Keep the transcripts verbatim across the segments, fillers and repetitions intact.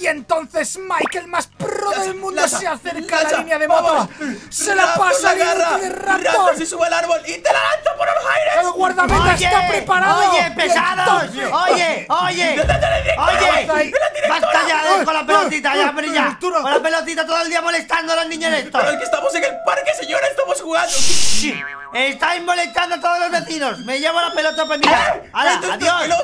Y entonces Mike, el más pro Lanza, del mundo, lanza, se acerca a lanza, la línea de vamos. mapa. Se la Raptor pasa al agarra, límite de Raptor. Raptor se sube al árbol y te la lanza por los aires. El guardameta Oye, está preparado. oye, pesados. Entonces- Oye, oye. Oye, basta ya con la pelotita, ya, pero ya. Con la pelotita todo el día molestando a los niños estos. Pero es que estamos en el parque, señora, estamos jugando. Sí, estáis molestando a todos los vecinos. Me llevo la pelota para mirar. ¡Hala, adiós!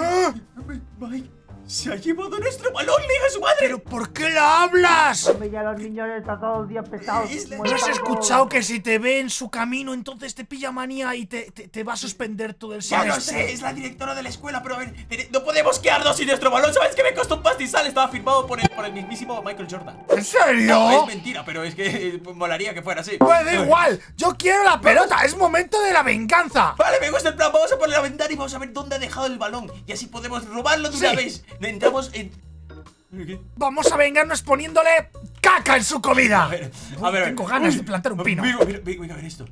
Mike, se ha llevado nuestro balón, le dijo a su madre. ¿Pero por qué la hablas? Hombre, ya los niños están todo el día pesados. Es la- ¿No has escuchado que si te ve en su camino, entonces te pilla manía y te, te, te va a suspender todo el Ya lo semestre? sé, es la directora de la escuela, pero a ver, eh, no podemos quedarnos sin nuestro balón. ¿Sabes que me costó un pastizal? Estaba firmado por el, por el mismísimo Michael Jordan. ¿En serio? No, es mentira, pero es que eh, molaría que fuera así. Pues da igual, yo quiero la pelota, es momento de la venganza. Vale, me gusta el plan, vamos a poner la ventana y vamos a ver dónde ha dejado el balón. Y así podemos robarlo de una Sí. vez. Entramos en... ¿Qué? Vamos a vengarnos poniéndole caca en su comida. A ver, a ver. Tengo ganas de plantar un pino. Mira, mira, mira, mira, ver esto.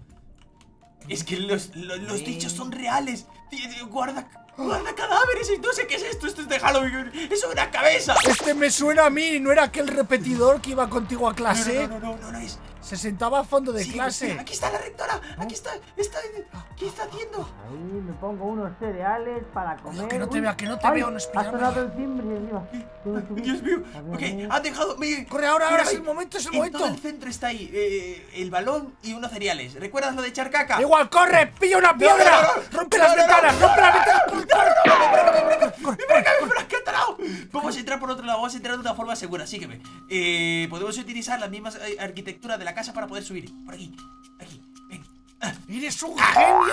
Es que los, los, los dichos son reales. Tío, tío, Guarda, guarda cadáveres y no sé qué es esto. Esto es de Halloween. Es una cabeza. Este me suena a mí, ¿no era aquel repetidor que iba contigo a No, clase? no, no, no, no, no es. Se sentaba a fondo de Sí, clase. mira, aquí está la rectora. Aquí está, está. ¿Qué está haciendo? Ahí me pongo unos cereales para comer. que no te Uy, vea, que no te ay, vea, no es ha pillarme. sonado el timbre, Dios. Tengo que subir. Dios mío. A ver, Ok, a ver. han dejado. Mira, Corre ahora, mira, ahora es el ahí. momento, es el En momento. todo el centro está ahí eh, el balón y unos cereales. ¿Recuerdas lo de echar caca? Igual, corre, pilla una piedra. no, no, no. Rompe No, las no, no. ventanas, rompe las ventanas. Corre, corre. ¡Me lo has catalado! Vamos a entrar por otro lado, vamos a entrar de una forma segura, sígueme. Eh, podemos utilizar las mismas eh, arquitecturas de la casa para poder subir. Por aquí, aquí, ven. Ah, Eres un genio.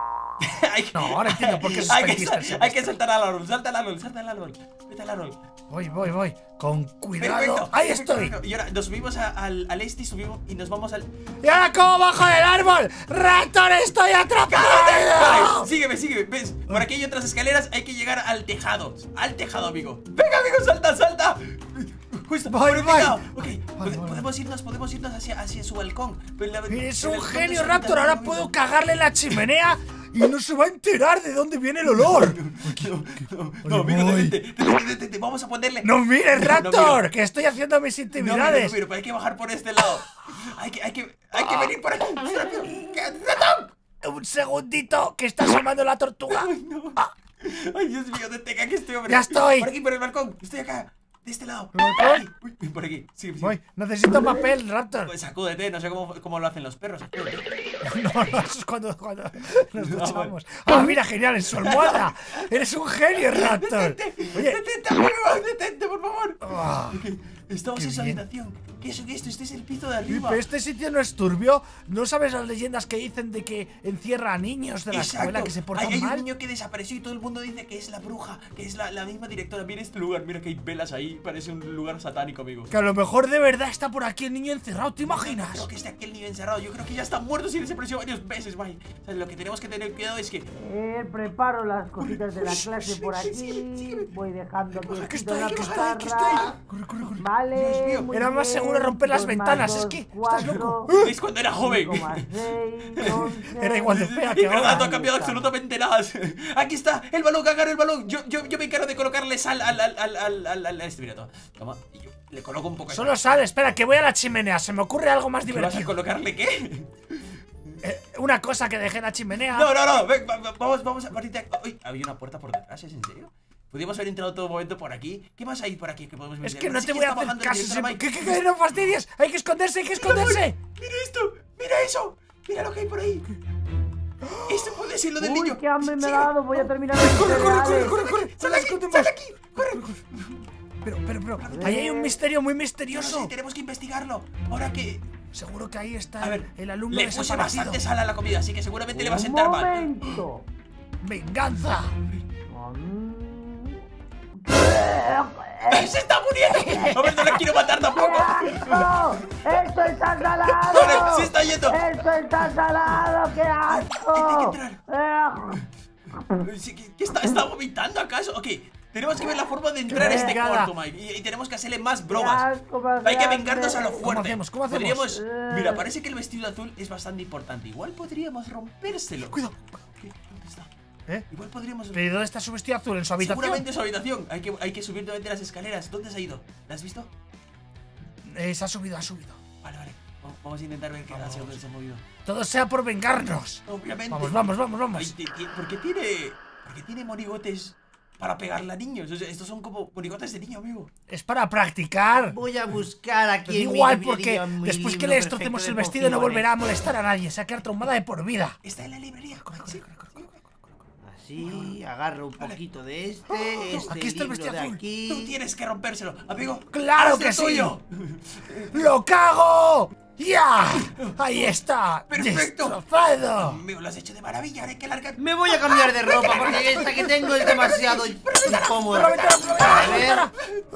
hay que, No, ahora entiendo por qué hay, que, suspendiste el sal- hay que semestre. saltar al árbol, salta al árbol, salta al árbol. Vete al árbol. Voy, voy, voy. Con cuidado. Perfecto, Ahí perfecto, estoy. perfecto. Y ahora nos subimos a- al, al este y subimos y nos vamos al. ¿Y ahora cómo bajo del árbol? ¡Raptor, estoy atrapado! Vale, sígueme, sígueme. ¿Ves? Por aquí hay otras escaleras, hay que llegar al tejado. Al tejado, amigo. Venga, amigo, salta, salta. Justo, Voy, por el voy. tejado. Ok, Voy, pode- voy, voy. podemos irnos, podemos irnos hacia, hacia su balcón. Pero la- Eres pero un el- genio, ¿dónde Raptor. está Ahora el puedo amigo? cagarle en la chimenea y no se va a enterar de dónde viene el olor. No, no, no, amigo, voy. detente, detente, detente, vamos a ponerle. ¡No mires, No, no Raptor! miro. Que estoy haciendo mis No, miro, intimidades. no, miro, pero hay que bajar por este lado. Hay que, hay que, hay que venir por aquí. Rápido. ¿Qué- Ratón? Un segundito, que está asomando la tortuga. No. Ah, Ay, Dios mío, detenga, aquí estoy, hombre. Ya estoy. Por aquí, por el balcón. Estoy acá, de este lado. ¿Por el balcón? Uy, uy, por aquí, sí, sí. voy. Necesito papel, Raptor. Pues sacúdete, no sé cómo, cómo lo hacen los perros. Sacúdete. No, no, eso es cuando, cuando nos duchamos. Ah, mira, genial, en su almohada. Eres un genio, Raptor. Oye, Detente, amigo, detente, por favor. ah, Ok, estamos qué en su bien. habitación. ¿Qué es esto? Este es el piso de uy, arriba. pero este sitio no es turbio. ¿No sabes las leyendas que dicen de que encierra a niños de la escuela que se portan hay, hay mal? un niño que desapareció y todo el mundo dice que es la bruja, que es la, la misma directora. Mira este lugar, mira que hay velas ahí. Parece un lugar satánico, amigo. Que a lo mejor de verdad está por aquí el niño encerrado, ¿te imaginas? Creo que está aquel niño encerrado. Yo creo que ya está muerto si desapareció varias veces, Mike. O sea, lo que tenemos que tener cuidado es que. Eh, preparo las cositas de la clase por aquí. sígueme. Voy dejando Baja, que quietito estoy, la que estoy, que pizarra. Corre, corre, corre. Vale. Dios mío. muy Era más bien. seguro romper las Dos más ventanas, dos, es que estás cuatro, loco. ¿Veis cuando era joven? cinco más seis, once. Era igual de fea Y que verdad, no ahora. ha cambiado absolutamente nada. Aquí está, el balón, que agarra el balón. Yo, yo, yo me encargo de colocarle sal al, al, al, al, al, al este, mira, toma. Toma, y yo le coloco un poco de Solo sal, espera, que voy a la chimenea. Se me ocurre algo más sal. ¿Qué vas a divertido. colocarle qué? Eh, una cosa que dejé en la chimenea. No, no, no, ven, va- va- vamos, vamos a partir de aquí. Uy, había una puerta por detrás, ¿es en serio? Podríamos haber entrado todo momento por aquí. ¿Qué más hay por aquí que podemos Es meter? que no Parece te voy a está hacer bajando el caso. director se- Mike. ¿Qué, qué, qué? No fastidies. Hay que esconderse, hay que esconderse. Mira esto, mira eso. Mira lo que hay por ahí. Esto puede ser lo del Uy, niño. qué hambre me Sí, ha dado. Voy a terminar mis Corre, corre, corre, cereales. corre, corre. Sal Nos de aquí, escondemos. sal de aquí, corre. Pero, pero, pero. Ahí hay un misterio muy Yo no misterioso. sé, tenemos que investigarlo. Ahora que. Seguro que ahí está A ver, el alumno le puse desaparecido. bastante sal a la comida, así que seguramente le va a Un sentar mal. momento. ¡Venganza! ¡Se está muriendo! A ver, no la quiero matar tampoco. ¡Asco! ¡Esto está salado! Corre, se está yendo. ¡Esto está salado! ¡Qué asco! Hay que Sí, ¿Qué, qué está, está vomitando acaso? Ok, tenemos que ver la forma de entrar a este Fregada. cuarto, Mike. Y, y tenemos que hacerle más bromas. asco más Hay que grande! vengarnos a lo fuerte. hacemos? ¿Cómo hacemos? Podríamos. Eh. Mira, parece que el vestido azul es bastante importante. Igual podríamos rompérselo. Cuidado. ¿Qué? ¿Dónde está? ¿Eh? Igual podríamos... ¿Pero dónde está su vestido azul? ¿En su habitación? Seguramente en su habitación. Hay que, hay que subir nuevamente las escaleras. ¿Dónde se ha ido? ¿La has visto? Eh, se ha subido, ha subido. Vale, vale. Vamos a intentar ver qué hacia dónde se ha movido. Todo sea por vengarnos. Obviamente. Vamos, vamos, vamos, vamos. Ay, ¿por qué tiene... ¿Por qué tiene monigotes para pegarle a niños? O sea, estos son como monigotes de niño, amigo. Es para practicar. Voy a buscar aquí Pero en mi igual, porque librería mi después que libro le destrocemos perfecto el de vestido no pociones. volverá a molestar a nadie. Se va a quedar traumada de por vida. Está en la librería. Corre, corre, corre, corre, corre. Así, agarro un poquito de este, Oh, este aquí está el libro vestido de azul. aquí. Tú tienes que rompérselo, amigo. ¡Claro haz que lo sí! tuyo. ¡Lo cago! ¡Ya! ¡Ahí está! ¡Perfecto! ¡Destrozado! Amigo, lo has hecho de maravilla. Ahora hay que largar. Me voy a cambiar de ropa porque esta que tengo es demasiado incómoda. ¡Por la ventana, por la A ver, ventana!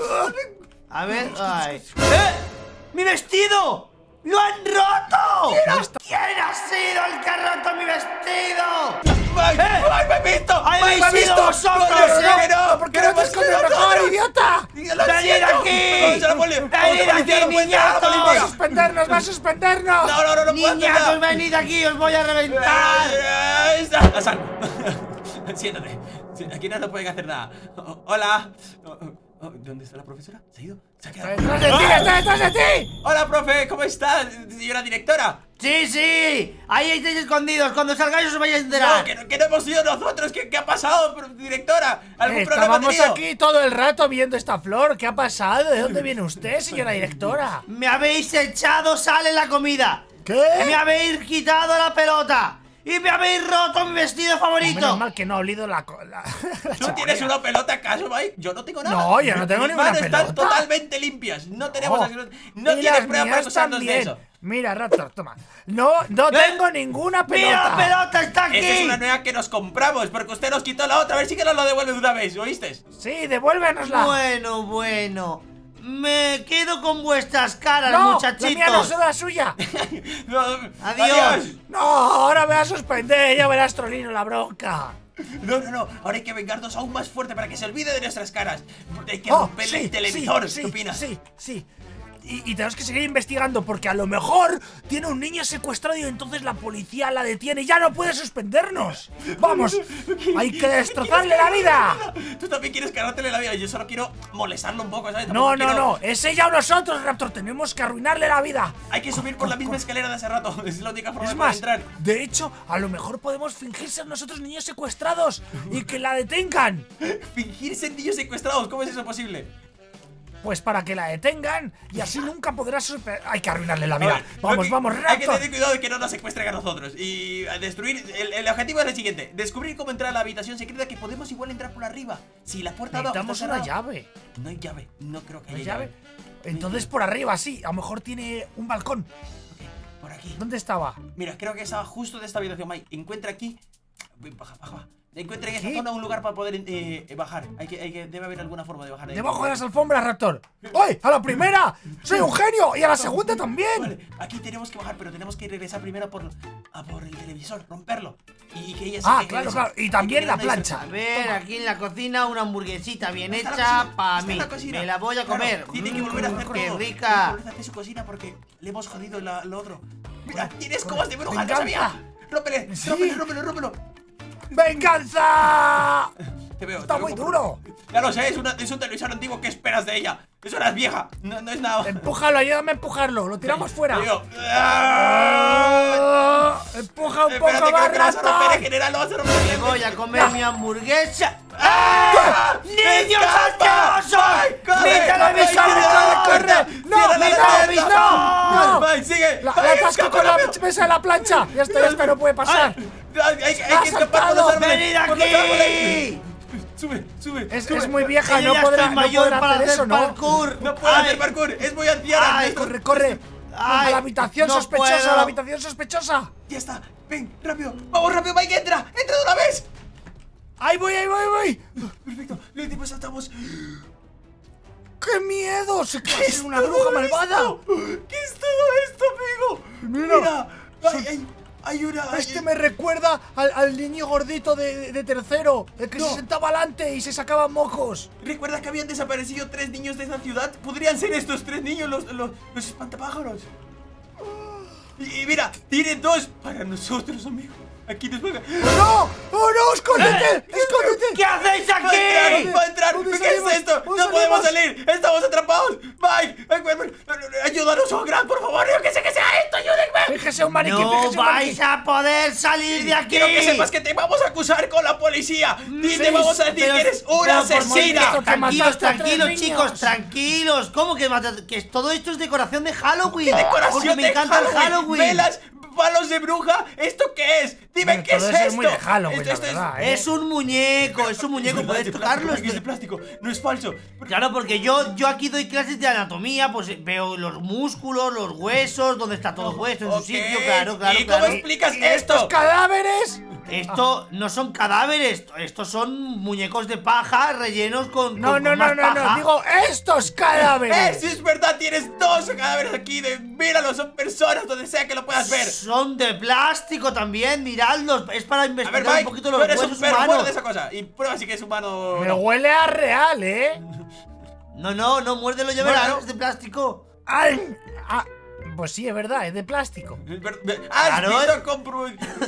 a ver, ay. ¡Eh! ¡Mi vestido! ¡Lo han roto! ¿Quién ha sido el que ha roto mi vestido? ¡Ay, ¡Eh! ay, me he visto! ¡Ahí ¡Ay, me he habéis sido visto! vosotros, ¡No, no, eh! no! ¿Por qué no te escondes mejor, idiota? ¡Venid aquí! ¡Vamos a la poli! ¡Vamos a la ¡Venid policía! aquí, ¡No puede entrar a la niñatos! ¡Va a policía! suspendernos! ¡Va a suspendernos! ¡No, no, no! ¡No puedo hacer ¡Niñatos, nada! venid aquí! ¡Os voy a reventar! ¡Ahí está! ¡A salvo! Siéntate. Sí, aquí no nos pueden hacer nada. Oh, hola. Oh, oh, ¿Dónde está la profesora? ¿Se ha ido? ¿Se ha quedado? ¡Detrás de ti! ¡Está detrás de ti! Hola, profe. ¿Cómo está, señora directora? ¡Sí, sí! ¡Ahí estáis escondidos! ¡Cuando salgáis os vais a enterar! No, que no, que no hemos sido nosotros. ¿Qué, qué ha pasado, pro- directora? ¿Algún Eh, problema ha Estábamos tenido? aquí todo el rato viendo esta flor. ¿Qué ha pasado? ¿De dónde viene usted, señora directora? ¡Me habéis echado sal en la comida! ¡Me ¿Qué? habéis quitado la pelota! ¡Y me habéis roto mi vestido favorito! Menos mal que no ha olido la... co- la, la ¿Tú tienes chaqueta. una pelota acaso, Mike? Yo no tengo nada. No, yo no tengo Mis ninguna manos están pelota. totalmente limpias. No tenemos... Oh, absolut- No y tienes las prueba para mías acusarnos de también. eso. Mira, Raptor, toma. No, no ¿Eh? tengo ninguna pelota. ¡Mira, la pelota está aquí! Esta es una nueva que nos compramos porque usted nos quitó la otra. A ver si que nos lo devuelve de una vez, ¿oíste? Sí, devuélvenosla. Bueno, bueno. Me quedo con vuestras caras, no, muchachitos. la mía no es la suya. No, Adiós. No, ahora me va a suspender. Ya verás, Trolino, la bronca. No, no, no. Ahora hay que vengarnos aún más fuerte para que se olvide de nuestras caras. Hay que Oh, romperle sí, el televisor. sí, ¿Qué opinas? Sí, sí. Y, y tenemos que seguir investigando porque a lo mejor tiene un niño secuestrado y entonces la policía la detiene y ya no puede suspendernos. Vamos, hay que destrozarle la vida. Tú también quieres cargártele la vida. Yo solo quiero molestarlo un poco, ¿sabes? No, Tampoco no, quiero- no, es ella o nosotros, Raptor. Tenemos que arruinarle la vida. Hay que subir por la misma escalera de hace rato. Es la única forma Es de poder más, entrar. de hecho, a lo mejor podemos fingir ser nosotros niños secuestrados y que la detengan. Fingir ser niños secuestrados. ¿Cómo es eso posible? Pues para que la detengan y así nunca podrá suspe- Hay que arruinarle la A vida. ver, Vamos, lo que- vamos, Hay que Raptor. tener cuidado de que no nos secuestren a nosotros. Y a destruir. El, el objetivo es el siguiente: descubrir cómo entrar a la habitación secreta. Que podemos igual entrar por arriba. Si la puerta de abajo Necesitamos está una cerrada- llave. No hay llave. No creo que ¿No haya hay llave? llave. Entonces por arriba, sí. A lo mejor tiene un balcón. Ok, por aquí. ¿Dónde estaba? Mira, creo que estaba justo de esta habitación, Mike. Encuentra aquí. Baja, baja, baja. Encuentra en esta ¿Qué? zona un lugar para poder eh, bajar. Hay que, hay que, debe haber alguna forma de bajar ahí. Debajo de las alfombras, Raptor. ¡Ay! ¡A la primera! ¡Soy un genio! ¡Y a la segunda también! Vale, aquí tenemos que bajar, pero tenemos que regresar primero por, a por el televisor, romperlo. Y que ella se Ah, queje de claro, eso. claro. Y Hay también que la ver una plancha. A ver, aquí en la cocina una hamburguesita bien Está en la hecha cocina, para está en mí. la cocina. Me la voy a Claro, comer. tiene que volver a hacer Mm, qué todo. Tiene rica. que volver a hacer su cocina porque le hemos jodido la- lo otro. Mira, tienes cobas de bruja, no venganza. sabía. Rómpele, Sí. rómpele, rómpele, rómpelo. ¡Venganza! Te veo. Está te veo muy como- duro. Ya lo sé, es, una, es un televisor antiguo. ¿Qué esperas de ella? Eso era vieja. No, no es nada. Empújalo, ayúdame a empujarlo. Lo tiramos fuera. Digo, ¡ah! Ah, Empuja un Espérate, poco más, creo que lo vas a romper en Raptor. general. Lo vas a romper. Me voy a comer mi hamburguesa. ¡Ah! ¡Niños ¡Escapa! asquerosos! ¡Ay, corre! ¡Mi televisor! ¡Corre, corre! ¡No, ¡Cierra la no, puerta! no, no! ¡Vai, sigue! La, ¡Vai, la atasco escapa, con la rápido! mesa de la plancha. Ya está, ya está, no puede pasar. Ay, Hay, hay- hay ¡Ha que escapar por los saltado! árboles. ¡Venid por los árboles. aquí! Sube, sube. Es, sube. es muy vieja, Que yo no ya podrá, estoy no mayor podrá para hacer hacer eso, ¿no? parkour. No puedo Ay. hacer parkour, es muy anciana. Ay, Esto- Corre, corre. Ay, a la habitación no sospechosa, puedo. a la habitación sospechosa. Ya está, ven, rápido. Vamos, rápido, Mike, entra. Entra de una vez. Ahí voy, ahí voy, ahí voy. Perfecto, lo último saltamos. ¡Qué miedo! ¡Se ¿Qué puede es ser una todo bruja malvada! esto? ¿Qué es todo esto, amigo? Mira, Mira, hay, hay, hay una. hay- Este me recuerda al, al niño gordito de, de tercero, el que No. se sentaba alante y se sacaba mocos. ¿Recuerda que habían desaparecido tres niños de esa ciudad? ¿Podrían ser estos tres niños los, los, los espantapájaros? Y, y mira, tiene dos para nosotros, amigo. Aquí nos van a... ¡No! ¡Oh, no! ¡Escóndete! ¿Eh? ¡Escóndete! ¿Qué hacéis ¡Va a entrar! aquí? ¡Va a entrar! ¿Dónde ¿Qué salimos? es esto? ¿Dónde ¡No podemos salimos? salir! ¡Estamos atrapados! ¡Mike! ¡Ayúdanos, oh, Gran, por favor! ¡Yo que sé que sea esto! ¡Ayúdenme! ¡Fíjese un maniquí! No ¡Fíjese un vais maniquí! a poder salir de aquí. Quiero que sepas que te vamos a acusar con la policía. Y te Sí, vamos a decir pero- que eres pero una por favor, asesina. esto- que Tranquilos, mataste a tres tranquilos, niños. chicos, tranquilos. ¿Cómo que mata- que todo esto es decoración de Halloween? ¿Qué decoración Porque me de encanta el Halloween? Halloween. ¿Velas? ¿Palos de bruja? ¿Esto qué es? Dime Bueno, qué es todo eso esto. es muy de Halloween, Esto- esto la es- verdad, ¿eh? Es un muñeco, es un muñeco, Es verdad, puedes es de tocarlo. plástico, es de plástico, no es falso. Claro, porque yo, yo aquí doy clases de anatomía, pues veo los músculos, los huesos, dónde está todo puesto en Ok, su sitio, claro, claro, ¿Y cómo claro. explicas ¿Y estos esto? cadáveres? Esto no son cadáveres, estos son muñecos de paja rellenos con, No, con- no, con no, más no, paja. no. Digo, estos Eh, cadáveres. sí es verdad, tienes dos cadáveres aquí de... Míralo, son personas donde sea que lo puedas ver. Son de plástico también, miradlos, es para A investigar ver, Mike, un poquito tú los eres un huesos perro, humanos. muerde esa cosa. Y prueba si que es humano o Me no. huele a real, ¿eh? No, no, no, muérdelo, ya verás, Muérdelo. es de plástico. ¡Ay! Ah, pues sí, es verdad, es de plástico. ¡Ah, Claro, has eh. visto compro...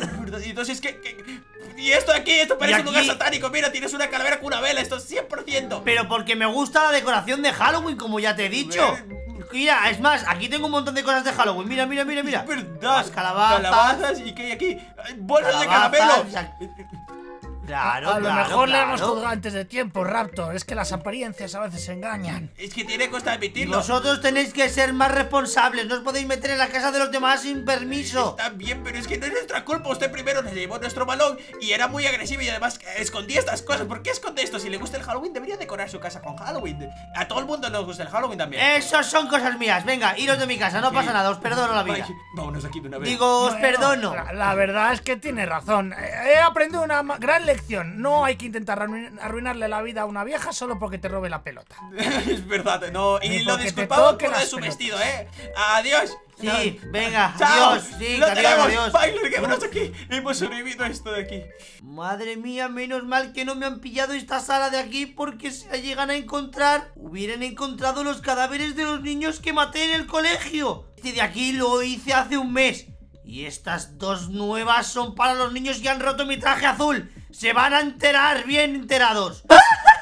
Y entonces, ¿qué, qué? Y esto aquí, esto parece un aquí- lugar satánico. Mira, tienes una calavera con una vela, esto es cien por ciento. Pero porque me gusta la decoración de Halloween, como ya te he dicho. Mira, es más, aquí tengo un montón de cosas de Halloween. Mira, mira, mira, mira. Es verdad. Las calabazas. Calabazas. ¿Y qué hay aquí? Ay, bolsas de Calabazas, caramelo. Claro, A lo claro, mejor le claro. hemos juzgado antes de tiempo, Raptor. Es que las apariencias a veces engañan. Es que tiene costa Y admitirlo. vosotros tenéis que ser más responsables. No os podéis meter en la casa de los demás sin permiso. Está bien, pero es que no es nuestra culpa. Usted primero nos llevó nuestro balón y era muy agresivo y además escondía estas cosas. ¿Por qué esconde esto? Si le gusta el Halloween, debería decorar su casa con Halloween. A todo el mundo nos gusta el Halloween también. Esos son cosas mías. Venga, iros de mi casa, no pasa nada, os perdono la vida. Ay, vámonos aquí de una vez. Digo, os Bueno, perdono. La, la verdad es que tiene razón. He aprendido una ma- gran lección. No hay que intentar arruin- arruinarle la vida a una vieja solo porque te robe la pelota. Es verdad, no. Y Ni lo porque te disculpamos toque por lo de las su pelotas. vestido, ¿eh? Adiós. Sí, venga, Chao. adiós. Sí, Lo adiós, tenemos. adiós. Bye, larguémonos aquí. Hemos sobrevivido a esto de aquí. Madre mía, menos mal que no me han pillado esta sala de aquí, porque si la llegan a encontrar, hubieran encontrado los cadáveres de los niños que maté en el colegio. Este de aquí lo hice hace un mes. Y estas dos nuevas son para los niños que han roto mi traje azul. Se van a enterar bien enterados.